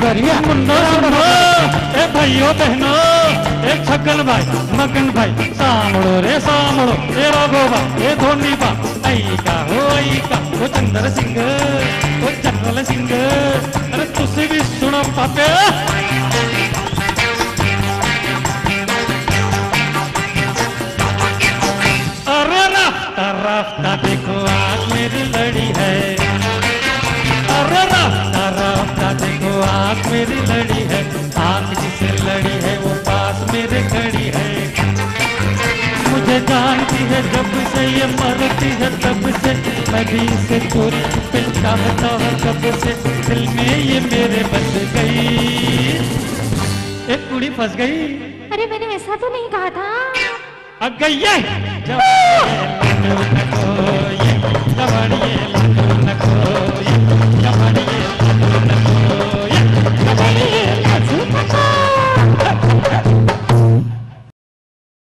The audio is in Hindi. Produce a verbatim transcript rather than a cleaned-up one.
करिए मुन्नो सुनो ए भाइयों बहनों ए छगन भाई मगन भाई सामड़ो रे सामड़ो ए राघोबा ए धोनी बा आई का हो आई का वो चंद्र सिंह वो जनरल सिंह अरे तुसी भी सुनो पापे अरे राफ्ता राफ्ता देखो आज मेरी लड़ी है अरे राफ्ता राफ्ता देखो आज मेरी लड़ी है आँख जिसे लड़ी है वो पास मेरे खड़ी है मुझे जानती है जब से ये मरती है तब से मैं भी इसे चोरी पे चाहता हूँ कब से दिल में ये मेरे बस गई एक कुड़ी फंस गई अरे मैंने ऐसा तो नहीं कहा था अब गई है जब